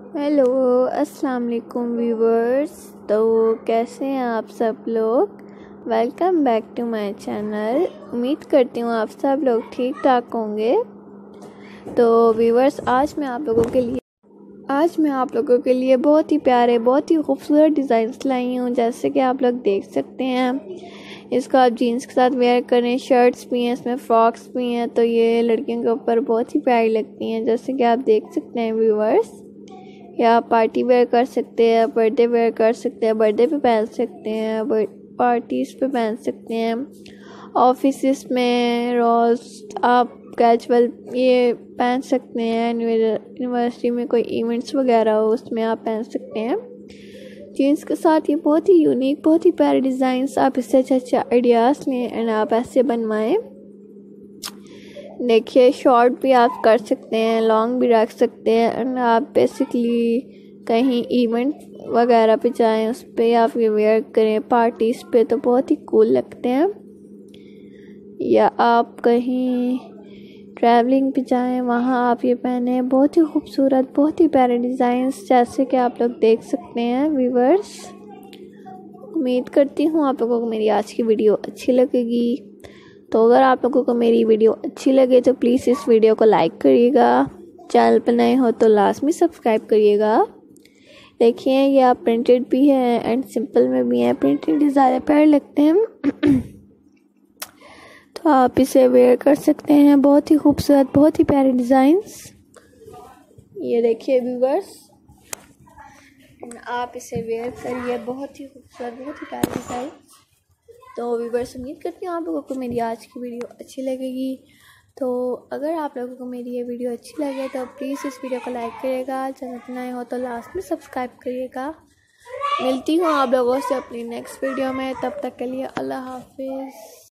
Hello, अस्सलाम वालेकुम viewers. तो कैसे हैं आप सब लोग। Welcome back to my channel. उम्मीद करती हूँ आप सब लोग ठीक ठाक होंगे। तो व्यूवर्स, आज मैं आप लोगों के लिए बहुत ही प्यारे, बहुत ही खूबसूरत डिज़ाइंस लाई हूँ। जैसे कि आप लोग देख सकते हैं, इसको आप जीन्स के साथ वेयर करें, शर्ट्स भी हैं, इसमें फ्रॉक्स भी हैं, तो ये लड़कियों के ऊपर बहुत ही प्यारी लगती हैं। जैसे कि आप देख सकते हैं व्यूवर्स, या पार्टी वेयर कर सकते हैं, बर्थडे वेयर कर सकते हैं, बर्थडे पे पहन सकते हैं, पार्टीज़ पे पहन सकते हैं, ऑफिस में रोज़ आप कैजुअल ये पहन सकते हैं, यूनिवर्सिटी में कोई इवेंट्स वगैरह हो उसमें आप पहन सकते हैं जीन्स के साथ। ये बहुत ही यूनिक, बहुत ही प्यारे डिज़ाइंस, आप इससे अच्छे आइडियाज़ लें एंड आप ऐसे बनवाएं। देखिए, शॉर्ट भी आप कर सकते हैं, लॉन्ग भी रख सकते हैं, एंड आप बेसिकली कहीं इवेंट वगैरह पे जाएं उस पर आप ये वेयर करें, पार्टीज़ पे तो बहुत ही कूल लगते हैं। या आप कहीं ट्रैवलिंग पे जाएं, वहाँ आप ये पहने, बहुत ही खूबसूरत, बहुत ही प्यारे डिज़ाइंस, जैसे कि आप लोग देख सकते हैं व्यूवर्स। उम्मीद करती हूँ आप लोगों को मेरी आज की वीडियो अच्छी लगेगी। तो अगर आप लोगों को मेरी वीडियो अच्छी लगे तो प्लीज़ इस वीडियो को लाइक करिएगा, चैनल पर नए हो तो लाजमी सब्सक्राइब करिएगा। देखिए, ये आप प्रिंटेड भी है एंड सिंपल में भी है, प्रिंटेड ज़्यादा प्यारे लगते हैं तो आप इसे वेयर कर सकते हैं। बहुत ही खूबसूरत, बहुत ही प्यारे डिज़ाइंस, ये देखिए व्यूवर्स, आप इसे वेयर करिए, बहुत ही खूबसूरत, बहुत ही प्यारे डिज़ाइन। तो व्यूवर्स, उम्मीद करती हूँ आप लोगों को मेरी आज की वीडियो अच्छी लगेगी। तो अगर आप लोगों को मेरी ये वीडियो अच्छी लगे तो प्लीज़ इस वीडियो को लाइक करिएगा, चैनल पर नए हो तो लास्ट में सब्सक्राइब करिएगा। मिलती हूँ आप लोगों से अपनी नेक्स्ट वीडियो में, तब तक के लिए अल्लाह हाफिज़।